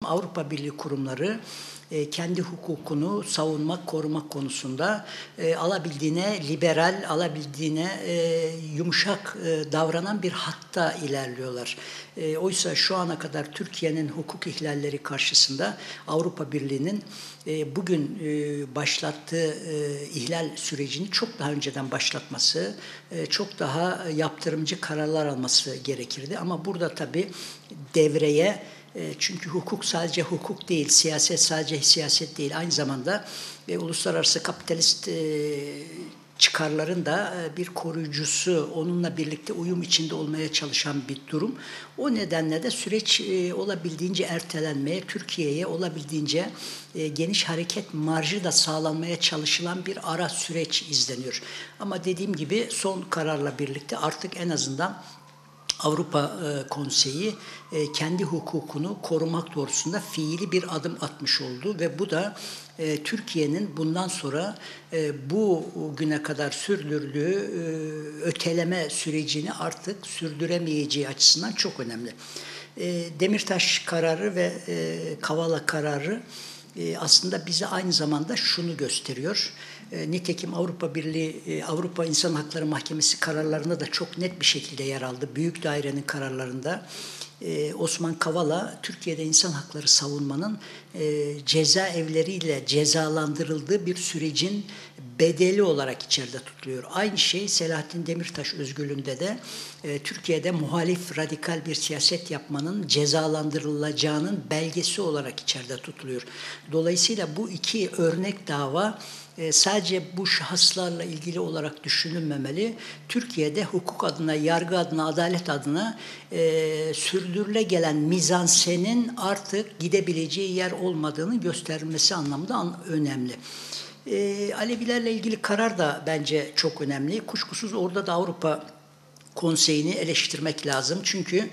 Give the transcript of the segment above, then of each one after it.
Avrupa Birliği kurumları kendi hukukunu savunmak, korumak konusunda alabildiğine liberal, alabildiğine yumuşak davranan bir hatta ilerliyorlar. Oysa şu ana kadar Türkiye'nin hukuk ihlalleri karşısında Avrupa Birliği'nin bugün başlattığı ihlal sürecini çok daha önceden başlatması, çok daha yaptırımcı kararlar alması gerekirdi. Ama burada tabii devreye, çünkü hukuk sadece hukuk değil, siyaset sadece siyaset değil, aynı zamanda uluslararası kapitalist çıkarların da bir koruyucusu, onunla birlikte uyum içinde olmaya çalışan bir durum. O nedenle de süreç olabildiğince ertelenmeye, Türkiye'ye olabildiğince geniş hareket marjı da sağlanmaya çalışılan bir ara süreç izleniyor. Ama dediğim gibi son kararla birlikte artık en azından Avrupa Konseyi kendi hukukunu korumak doğrultusunda fiili bir adım atmış oldu ve bu da Türkiye'nin bundan sonra bu güne kadar sürdürdüğü öteleme sürecini artık sürdüremeyeceği açısından çok önemli. Demirtaş kararı ve Kavala kararı aslında bize aynı zamanda şunu gösteriyor. Nitekim Avrupa Birliği, Avrupa İnsan Hakları Mahkemesi kararlarında da çok net bir şekilde yer aldı. Büyük dairenin kararlarında Osman Kavala, Türkiye'de insan hakları savunmanın cezaevleriyle cezalandırıldığı bir sürecin bedeli olarak içeride tutuluyor. Aynı şey Selahattin Demirtaş özgürlüğünde de Türkiye'de muhalif radikal bir siyaset yapmanın cezalandırılacağının belgesi olarak içeride tutuluyor. Dolayısıyla bu iki örnek dava sadece bu şahıslarla ilgili olarak düşünülmemeli. Türkiye'de hukuk adına, yargı adına, adalet adına sürdürülegelen mizansenin artık gidebileceği yer olmadığını göstermesi anlamında önemli. Alevilerle ilgili karar da bence çok önemli. Kuşkusuz orada da Avrupa Konseyi'ni eleştirmek lazım. Çünkü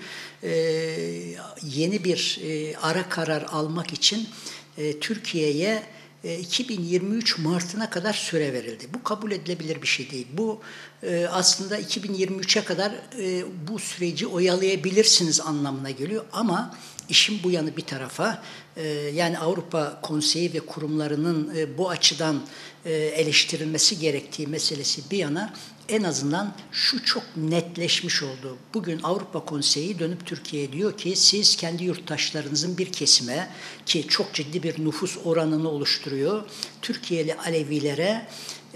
yeni bir ara karar almak için Türkiye'ye 2023 Mart'ına kadar süre verildi. Bu kabul edilebilir bir şey değil. Bu aslında 2023'e kadar bu süreci oyalayabilirsiniz anlamına geliyor. Ama işin bu yanı bir tarafa, yani Avrupa Konseyi ve kurumlarının bu açıdan eleştirilmesi gerektiği meselesi bir yana, en azından şu çok netleşmiş oldu. Bugün Avrupa Konseyi dönüp Türkiye'ye diyor ki siz kendi yurttaşlarınızın bir kesime, ki çok ciddi bir nüfus oranını oluşturuyor, Türkiye'li Alevilere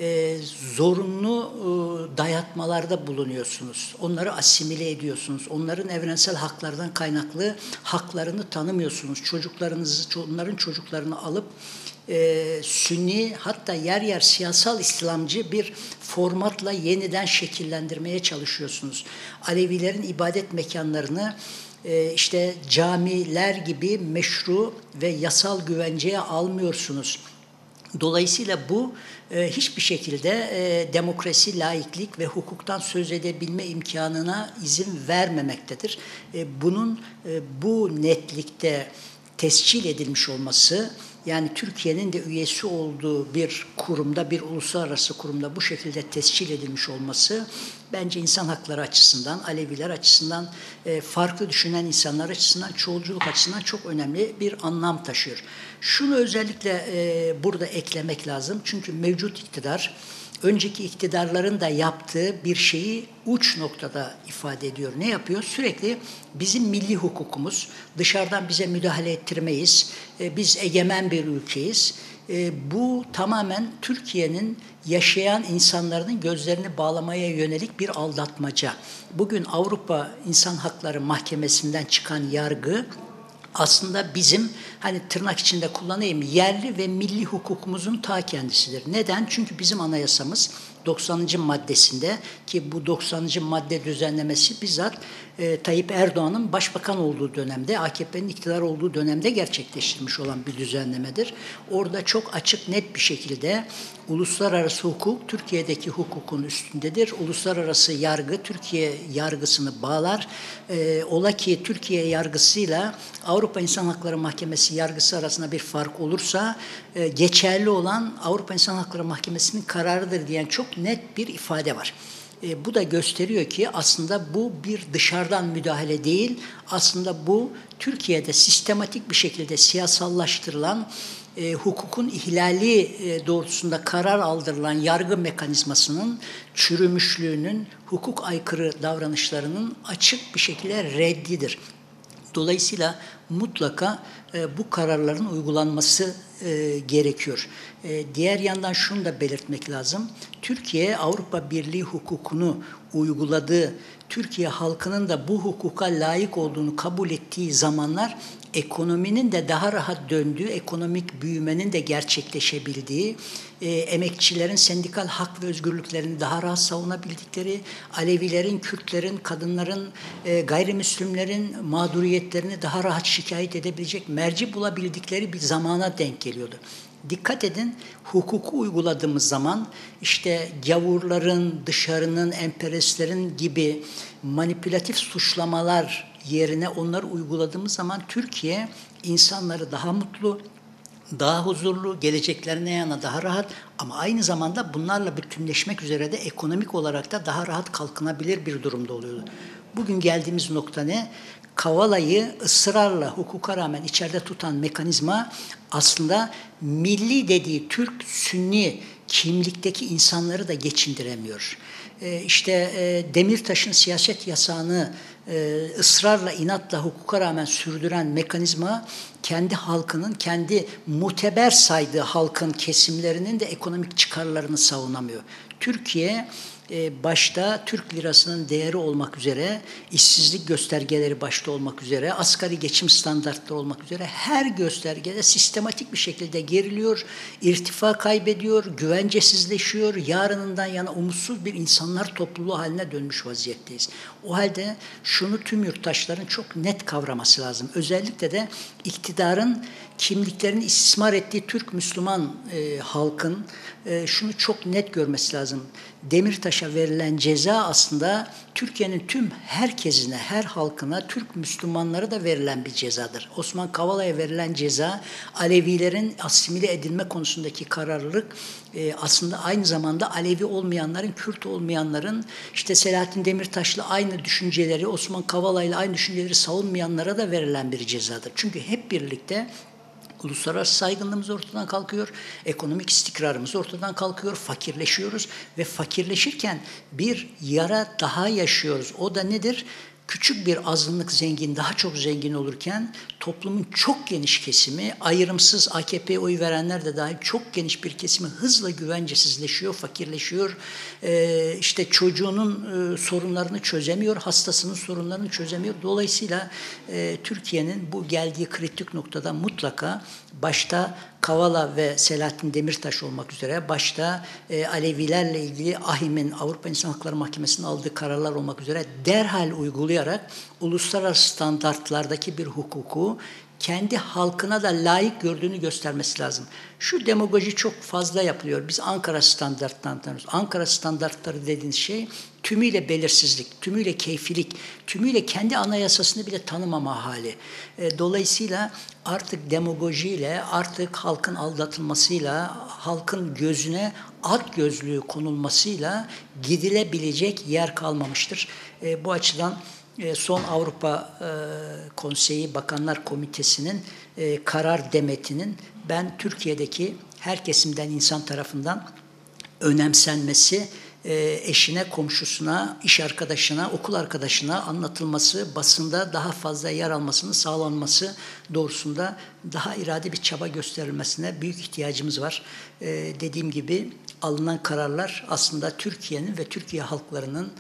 zorunlu dayatmalarda bulunuyorsunuz. Onları asimile ediyorsunuz. Onların evrensel haklardan kaynaklı haklarını tanımıyorsunuz. Onların çocuklarını alıp Sünni, hatta yer yer siyasal İslamcı bir formatla yeniden şekillendirmeye çalışıyorsunuz. Alevilerin ibadet mekanlarını işte camiler gibi meşru ve yasal güvenceye almıyorsunuz. Dolayısıyla bu hiçbir şekilde demokrasi, laiklik ve hukuktan söz edebilme imkanına izin vermemektedir. Bunun bu netlikte tescil edilmiş olması, yani Türkiye'nin de üyesi olduğu bir kurumda, bir uluslararası kurumda bu şekilde tescil edilmiş olması bence insan hakları açısından, Aleviler açısından, farklı düşünen insanlar açısından, çoğulculuk açısından çok önemli bir anlam taşıyor. Şunu özellikle burada eklemek lazım. Çünkü mevcut iktidar, önceki iktidarların da yaptığı bir şeyi uç noktada ifade ediyor. Ne yapıyor? Sürekli bizim milli hukukumuz, dışarıdan bize müdahale ettirmeyiz, biz egemen bir ülkeyiz. Bu tamamen Türkiye'nin yaşayan insanların gözlerini bağlamaya yönelik bir aldatmaca. Bugün Avrupa İnsan Hakları Mahkemesi'nden çıkan yargı aslında bizim, hani tırnak içinde kullanayım, yerli ve milli hukukumuzun ta kendisidir. Neden? Çünkü bizim anayasamız 90. maddesinde, ki bu 90. madde düzenlemesi bizzat Tayyip Erdoğan'ın başbakan olduğu dönemde, AKP'nin iktidar olduğu dönemde gerçekleştirilmiş olan bir düzenlemedir. Orada çok açık, net bir şekilde uluslararası hukuk Türkiye'deki hukukun üstündedir. Uluslararası yargı Türkiye yargısını bağlar. Ola ki Türkiye yargısıyla Avrupa İnsan Hakları Mahkemesi yargısı arasında bir fark olursa geçerli olan Avrupa İnsan Hakları Mahkemesi'nin kararıdır diyen çok net bir ifade var. Bu da gösteriyor ki aslında bu bir dışarıdan müdahale değil, aslında bu Türkiye'de sistematik bir şekilde siyasallaştırılan hukukun ihlali doğrultusunda karar aldırılan yargı mekanizmasının çürümüşlüğünün, hukuk aykırı davranışlarının açık bir şekilde reddidir. Dolayısıyla mutlaka bu kararların uygulanması gerekiyor. Diğer yandan şunu da belirtmek lazım. Türkiye Avrupa Birliği hukukunu uyguladığı, Türkiye halkının da bu hukuka layık olduğunu kabul ettiği zamanlar ekonominin de daha rahat döndüğü, ekonomik büyümenin de gerçekleşebildiği, emekçilerin sendikal hak ve özgürlüklerini daha rahat savunabildikleri, Alevilerin, Kürtlerin, kadınların, gayrimüslimlerin mağduriyetlerini daha rahat şikayet edebilecek merci bulabildikleri bir zamana denk geliyordu. Dikkat edin, hukuku uyguladığımız zaman işte gavurların, dışarının, emperyalistlerin gibi manipülatif suçlamalar yerine onları uyguladığımız zaman Türkiye insanları daha mutlu, daha huzurlu, geleceklerine yana daha rahat ama aynı zamanda bunlarla bütünleşmek üzere de ekonomik olarak da daha rahat kalkınabilir bir durumda oluyordu. Bugün geldiğimiz nokta ne? Kavala'yı ısrarla hukuka rağmen içeride tutan mekanizma aslında milli dediği Türk Sünni kimlikteki insanları da geçindiremiyor. Demirtaş'ın siyaset yasağını ısrarla, inatla hukuka rağmen sürdüren mekanizma kendi halkının, kendi muteber saydığı halkın kesimlerinin de ekonomik çıkarlarını savunamıyor. Türkiye başta Türk lirasının değeri olmak üzere, işsizlik göstergeleri başta olmak üzere, asgari geçim standartları olmak üzere her göstergede sistematik bir şekilde geriliyor, irtifa kaybediyor, güvencesizleşiyor, yarınından yana umutsuz bir insanlar topluluğu haline dönmüş vaziyetteyiz. O halde şunu tüm yurttaşların çok net kavraması lazım. Özellikle de iktidarın kimliklerini istismar ettiği Türk Müslüman halkın şunu çok net görmesi lazım. Demirtaş'a verilen ceza aslında Türkiye'nin tüm herkesine, her halkına, Türk Müslümanlara da verilen bir cezadır. Osman Kavala'ya verilen ceza, Alevilerin asimile edilme konusundaki kararlılık aslında aynı zamanda Alevi olmayanların, Kürt olmayanların, Selahattin Demirtaş'la aynı düşünceleri, Osman Kavala'yla aynı düşünceleri savunmayanlara da verilen bir cezadır. Çünkü hep birlikte uluslararası saygınlığımız ortadan kalkıyor, ekonomik istikrarımız ortadan kalkıyor, fakirleşiyoruz ve fakirleşirken bir yara daha yaşıyoruz. O da nedir? Küçük bir azınlık zengin, daha çok zengin olurken toplumun çok geniş kesimi, ayrımsız AKP'ye oy verenler de dahil çok geniş bir kesimi hızla güvencesizleşiyor, fakirleşiyor. Çocuğunun sorunlarını çözemiyor, hastasının sorunlarını çözemiyor. Dolayısıyla Türkiye'nin bu geldiği kritik noktada mutlaka başta Kavala ve Selahattin Demirtaş olmak üzere, başta Alevilerle ilgili AİHM'in, Avrupa İnsan Hakları Mahkemesi'nin aldığı kararlar olmak üzere derhal uygulayarak uluslararası standartlardaki bir hukuku kendi halkına da layık gördüğünü göstermesi lazım. Şu demagoji çok fazla yapılıyor. Biz Ankara standartlarını tanıyoruz. Ankara standartları dediğiniz şey tümüyle belirsizlik, tümüyle keyfilik, tümüyle kendi anayasasını bile tanımama hali. Dolayısıyla artık demagojiyle, artık halkın aldatılmasıyla, halkın gözüne at gözlüğü konulmasıyla gidilebilecek yer kalmamıştır. Bu açıdan son Avrupa Konseyi Bakanlar Komitesi'nin karar demetinin ben Türkiye'deki her kesimden insan tarafından önemsenmesi, eşine, komşusuna, iş arkadaşına, okul arkadaşına anlatılması, basında daha fazla yer almasının sağlanması doğrusunda daha irade bir çaba gösterilmesine büyük ihtiyacımız var. Dediğim gibi alınan kararlar aslında Türkiye'nin ve Türkiye halklarının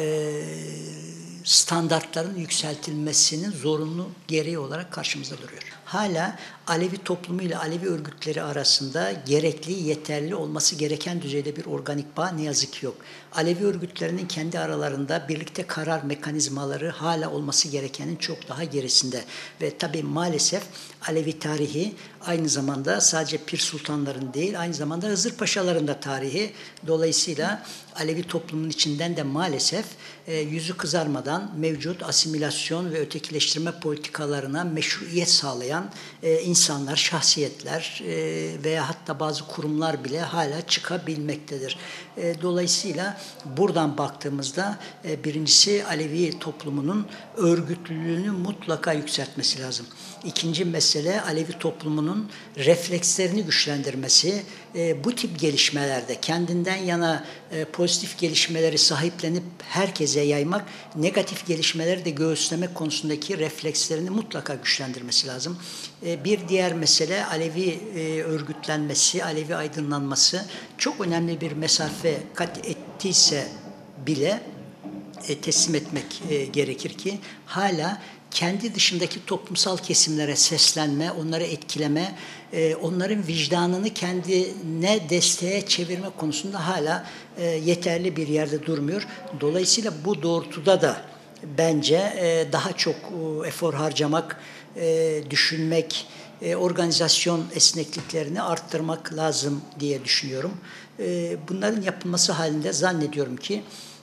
standartların yükseltilmesinin zorunlu gereği olarak karşımızda duruyor. Hala Alevi toplumu ile Alevi örgütleri arasında gerekli, yeterli olması gereken düzeyde bir organik bağ ne yazık ki yok. Alevi örgütlerinin kendi aralarında birlikte karar mekanizmaları hala olması gerekenin çok daha gerisinde. Ve tabii maalesef Alevi tarihi aynı zamanda sadece Pir Sultanların değil, aynı zamanda Hızır Paşaların da tarihi. Dolayısıyla Alevi toplumun içinden de maalesef yüzü kızarmadan mevcut asimilasyon ve ötekileştirme politikalarına meşruiyet sağlayan insanlar, şahsiyetler veya hatta bazı kurumlar bile hala çıkabilmektedir. Dolayısıyla buradan baktığımızda birincisi Alevi toplumunun örgütlülüğünü mutlaka yükseltmesi lazım. İkinci mesele Alevi toplumunun reflekslerini güçlendirmesi. Bu tip gelişmelerde kendinden yana pozitif gelişmeleri sahiplenip herkese yaymak, negatif gelişmeleri de göğüslemek konusundaki reflekslerini mutlaka güçlendirmesi lazım. Bir diğer mesele Alevi örgütlenmesi, Alevi aydınlanması çok önemli bir mesafe kat ettiyse bile teslim etmek gerekir ki hala kendi dışındaki toplumsal kesimlere seslenme, onları etkileme, onların vicdanını kendine desteğe çevirme konusunda hala yeterli bir yerde durmuyor. Dolayısıyla bu doğrultuda da bence daha çok efor harcamak, düşünmek, organizasyon esnekliklerini arttırmak lazım diye düşünüyorum. Bunların yapılması halinde zannediyorum ki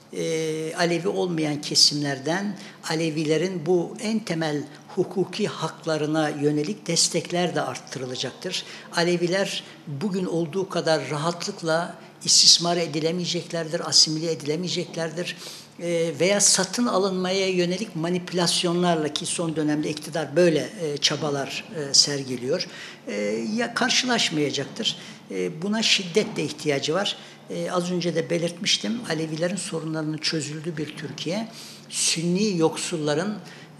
Alevi olmayan kesimlerden Alevilerin bu en temel hukuki haklarına yönelik destekler de arttırılacaktır. Aleviler bugün olduğu kadar rahatlıkla istismar edilemeyeceklerdir, asimile edilemeyeceklerdir veya satın alınmaya yönelik manipülasyonlarla ki son dönemde iktidar böyle çabalar sergiliyor, ya karşılaşmayacaktır. Buna şiddetle ihtiyacı var. Az önce de belirtmiştim, Alevilerin sorunlarının çözüldüğü bir Türkiye, Sünni yoksulların,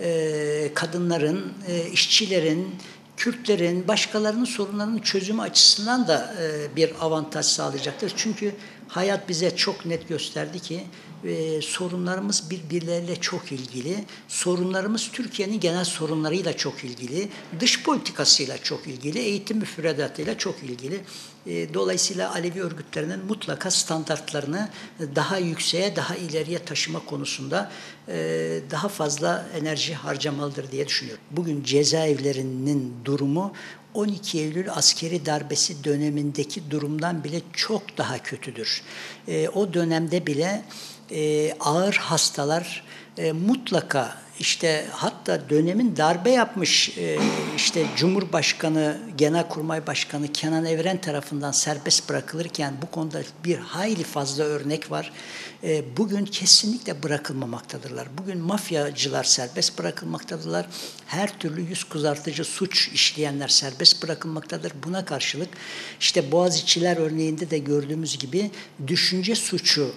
kadınların, işçilerin, Kürtlerin, başkalarının sorunlarının çözümü açısından da bir avantaj sağlayacaktır. Çünkü hayat bize çok net gösterdi ki sorunlarımız birbirleriyle çok ilgili, sorunlarımız Türkiye'nin genel sorunlarıyla çok ilgili, dış politikasıyla çok ilgili, eğitim müfredatıyla çok ilgili. Dolayısıyla Alevi örgütlerinin mutlaka standartlarını daha yükseğe, daha ileriye taşıma konusunda daha fazla enerji harcamalıdır diye düşünüyorum. Bugün cezaevlerinin durumu 12 Eylül askeri darbesi dönemindeki durumdan bile çok daha kötüdür. O dönemde bile ağır hastalar mutlaka işte hatta dönemin darbe yapmış işte Cumhurbaşkanı, Genelkurmay Başkanı Kenan Evren tarafından serbest bırakılırken bu konuda bir hayli fazla örnek var. Bugün kesinlikle bırakılmamaktadırlar. Bugün mafyacılar serbest bırakılmaktadırlar. Her türlü yüz kızartıcı suç işleyenler serbest bırakılmaktadır. Buna karşılık işte Boğaziçi'ler örneğinde de gördüğümüz gibi düşünce suçu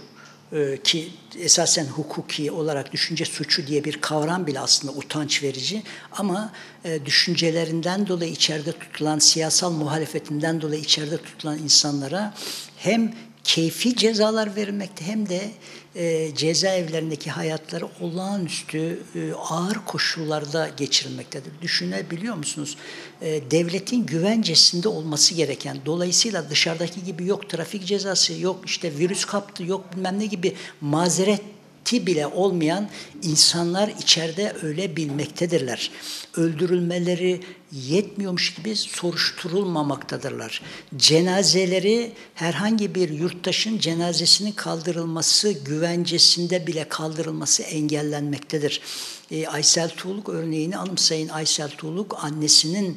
ki esasen hukuki olarak düşünce suçu diye bir kavram bile aslında utanç verici ama düşüncelerinden dolayı içeride tutulan, siyasal muhalefetinden dolayı içeride tutulan insanlara hem keyfi cezalar verilmekte hem de cezaevlerindeki hayatları olağanüstü ağır koşullarda geçirilmektedir. Düşünebiliyor musunuz? Devletin güvencesinde olması gereken, dolayısıyla dışarıdaki gibi yok trafik cezası, yok işte virüs kaptı, yok bilmem ne gibi mazereti bile olmayan insanlar içeride ölebilmektedirler. Öldürülmeleri yetmiyormuş gibi soruşturulmamaktadırlar. Cenazeleri herhangi bir yurttaşın cenazesinin kaldırılması güvencesinde bile kaldırılması engellenmektedir. Aysel Tuğluk örneğini anımsayın. Aysel Tuğluk annesinin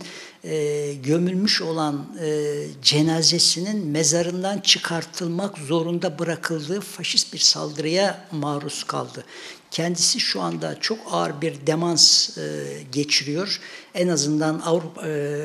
gömülmüş olan cenazesinin mezarından çıkartılmak zorunda bırakıldığı faşist bir saldırıya maruz kaldı. Kendisi şu anda çok ağır bir demans geçiriyor. En azından Avrupa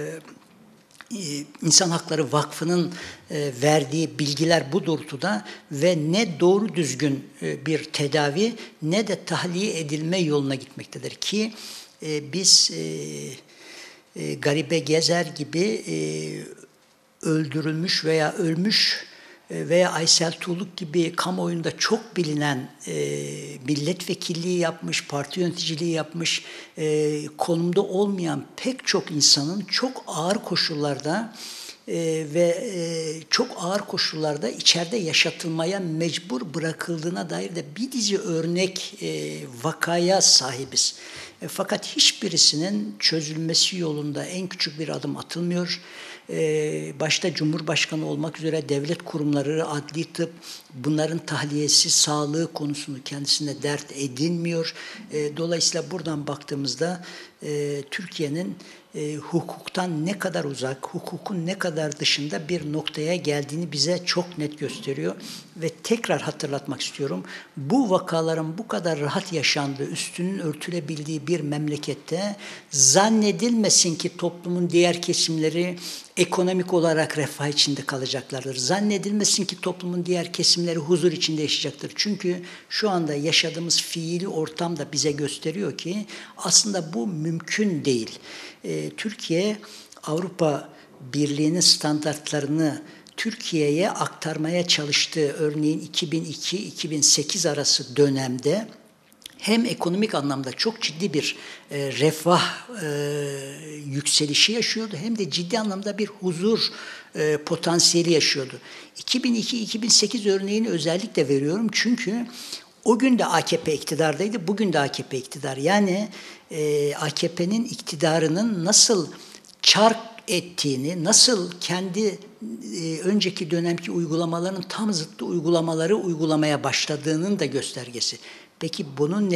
İnsan Hakları Vakfı'nın verdiği bilgiler bu doğrultuda ve ne doğru düzgün bir tedavi ne de tahliye edilme yoluna gitmektedir ki biz Garibe Gezer gibi öldürülmüş veya ölmüş veya Aysel Tuğluk gibi kamuoyunda çok bilinen milletvekilliği yapmış, parti yöneticiliği yapmış, konumda olmayan pek çok insanın çok ağır koşullarda çok ağır koşullarda içeride yaşatılmaya mecbur bırakıldığına dair de bir dizi örnek vakaya sahibiz. Fakat hiçbirisinin çözülmesi yolunda en küçük bir adım atılmıyor. Başta Cumhurbaşkanı olmak üzere devlet kurumları, adli tıp, bunların tahliyesi, sağlığı konusunu kendisine dert edinmiyor. Dolayısıyla buradan baktığımızda Türkiye'nin hukuktan ne kadar uzak, hukukun ne kadar dışında bir noktaya geldiğini bize çok net gösteriyor. Ve tekrar hatırlatmak istiyorum, bu vakaların bu kadar rahat yaşandığı, üstünün örtülebildiği bir memlekette zannedilmesin ki toplumun diğer kesimleri ekonomik olarak refah içinde kalacaklardır. Zannedilmesin ki toplumun diğer kesimleri huzur içinde yaşayacaktır. Çünkü şu anda yaşadığımız fiili ortam da bize gösteriyor ki aslında bu mümkün değil. Türkiye, Avrupa Birliği'nin standartlarını Türkiye'ye aktarmaya çalıştığı, örneğin 2002-2008 arası dönemde hem ekonomik anlamda çok ciddi bir refah yükselişi yaşıyordu, hem de ciddi anlamda bir huzur potansiyeli yaşıyordu. 2002-2008 örneğini özellikle veriyorum çünkü o gün de AKP iktidardaydı, bugün de AKP iktidar. Yani AKP'nin iktidarının nasıl çark ettiğini, nasıl kendi önceki dönemki uygulamaların tam zıttı uygulamaları uygulamaya başladığının da göstergesi. Peki bunun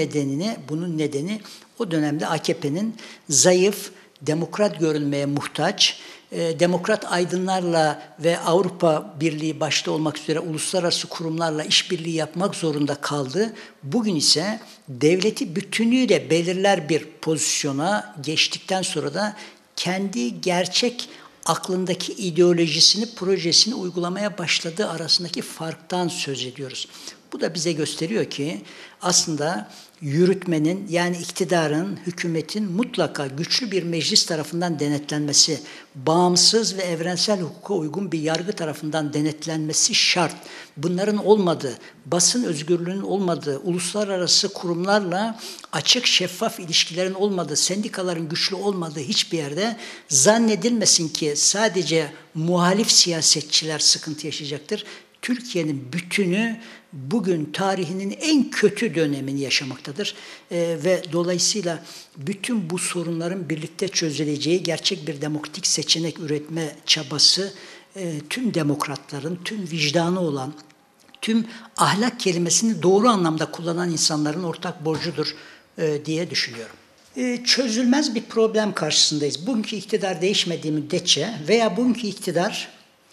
nedeni o dönemde AKP'nin zayıf, demokrat görünmeye muhtaç, demokrat aydınlarla ve Avrupa Birliği başta olmak üzere uluslararası kurumlarla işbirliği yapmak zorunda kaldı. Bugün ise devleti bütünüyle belirler bir pozisyona geçtikten sonra da kendi gerçek aklındaki ideolojisini, projesini uygulamaya başladığı arasındaki farktan söz ediyoruz. Bu da bize gösteriyor ki aslında yürütmenin, yani iktidarın, hükümetin mutlaka güçlü bir meclis tarafından denetlenmesi, bağımsız ve evrensel hukuka uygun bir yargı tarafından denetlenmesi şart. Bunların olmadığı, basın özgürlüğünün olmadığı, uluslararası kurumlarla açık, şeffaf ilişkilerin olmadığı, sendikaların güçlü olmadığı hiçbir yerde zannedilmesin ki sadece muhalif siyasetçiler sıkıntı yaşayacaktır. Türkiye'nin bütünü bugün tarihinin en kötü dönemini yaşamaktadır. Ve dolayısıyla bütün bu sorunların birlikte çözüleceği gerçek bir demokratik seçenek üretme çabası tüm demokratların, tüm vicdanı olan, tüm ahlak kelimesini doğru anlamda kullanan insanların ortak borcudur diye düşünüyorum. Çözülmez bir problem karşısındayız. Bugünkü iktidar değişmediği müddetçe veya bugünkü iktidar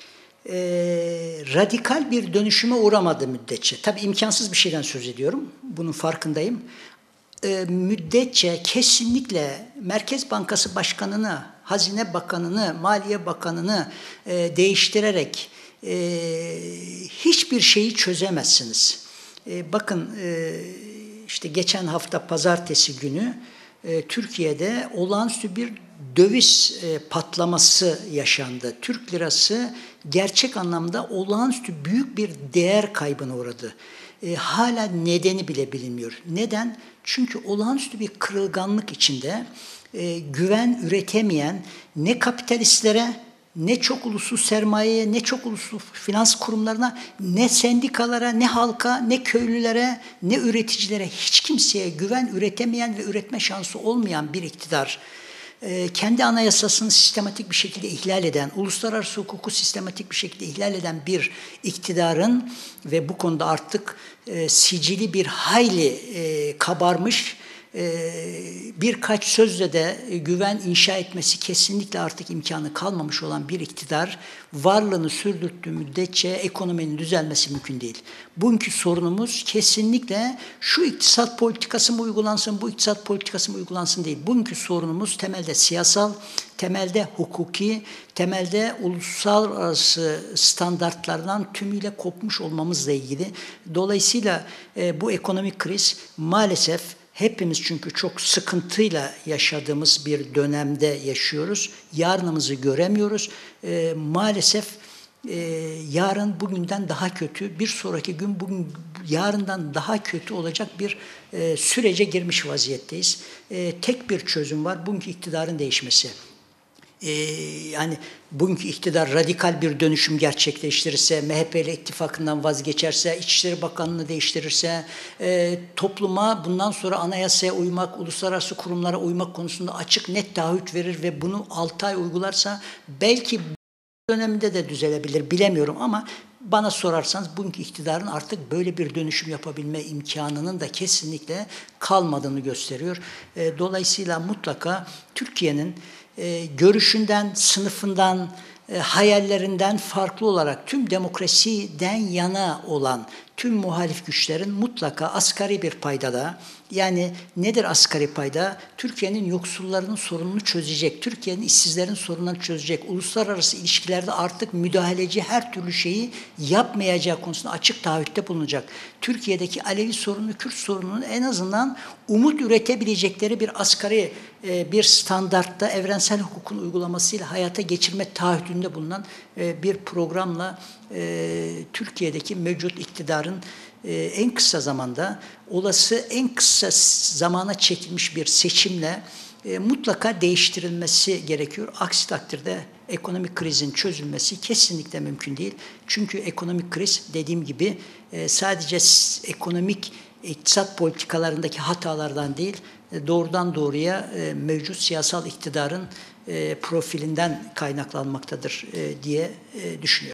radikal bir dönüşüme uğramadığı müddetçe, tabii imkansız bir şeyden söz ediyorum, bunun farkındayım, müddetçe kesinlikle Merkez Bankası Başkanı'nı, Hazine Bakanı'nı, Maliye Bakanı'nı değiştirerek hiçbir şeyi çözemezsiniz. Bakın işte geçen hafta pazartesi günü Türkiye'de olağanüstü bir döviz patlaması yaşandı. Türk lirası gerçek anlamda olağanüstü büyük bir değer kaybına uğradı. Hala nedeni bile bilinmiyor. Neden? Çünkü olağanüstü bir kırılganlık içinde güven üretemeyen ne kapitalistlere, ne çok uluslu sermayeye, ne çok uluslu finans kurumlarına, ne sendikalara, ne halka, ne köylülere, ne üreticilere, hiç kimseye güven üretemeyen ve üretme şansı olmayan bir iktidar, kendi anayasasını sistematik bir şekilde ihlal eden, uluslararası hukuku sistematik bir şekilde ihlal eden bir iktidarın ve bu konuda artık sicili bir hayli kabarmış, birkaç sözle de güven inşa etmesi kesinlikle artık imkanı kalmamış olan bir iktidar varlığını sürdürdüğü müddetçe ekonominin düzelmesi mümkün değil. Bugünkü sorunumuz kesinlikle şu iktisat politikası mı uygulansın, bu iktisat politikası mı uygulansın değil. Bugünkü sorunumuz temelde siyasal, temelde hukuki, temelde uluslararası standartlardan tümüyle kopmuş olmamızla ilgili. Dolayısıyla bu ekonomik kriz maalesef hepimiz çünkü çok sıkıntıyla yaşadığımız bir dönemde yaşıyoruz. Yarınımızı göremiyoruz. Maalesef yarın bugünden daha kötü, bir sonraki gün bugün yarından daha kötü olacak bir sürece girmiş vaziyetteyiz. Tek bir çözüm var, bugünkü iktidarın değişmesi. Yani bugünkü iktidar radikal bir dönüşüm gerçekleştirirse, MHP ile ittifakından vazgeçerse, İçişleri Bakanlığı'nı değiştirirse, topluma bundan sonra anayasaya uymak, uluslararası kurumlara uymak konusunda açık net taahhüt verir ve bunu 6 ay uygularsa belki bu dönemde de düzelebilir, bilemiyorum ama bana sorarsanız bugünkü iktidarın artık böyle bir dönüşüm yapabilme imkanının da kesinlikle kalmadığını gösteriyor. Dolayısıyla mutlaka Türkiye'nin görüşünden, sınıfından, hayallerinden farklı olarak tüm demokrasiden yana olan tüm muhalif güçlerin mutlaka asgari bir paydada, yani nedir asgari payda? Türkiye'nin yoksullarının sorununu çözecek, Türkiye'nin işsizlerin sorunlarını çözecek, uluslararası ilişkilerde artık müdahaleci her türlü şeyi yapmayacağı konusunda açık taahhütte bulunacak. Türkiye'deki Alevi sorunu, Kürt sorununun en azından umut üretebilecekleri bir asgari bir standartta evrensel hukukun uygulamasıyla hayata geçirme taahhüdünde bulunan bir programla Türkiye'deki mevcut iktidarın en kısa zamanda olası en kısa zamana çekilmiş bir seçimle mutlaka değiştirilmesi gerekiyor. Aksi takdirde ekonomik krizin çözülmesi kesinlikle mümkün değil. Çünkü ekonomik kriz dediğim gibi sadece ekonomik iktisat politikalarındaki hatalardan değil, doğrudan doğruya mevcut siyasal iktidarın profilinden kaynaklanmaktadır diye düşünüyorum.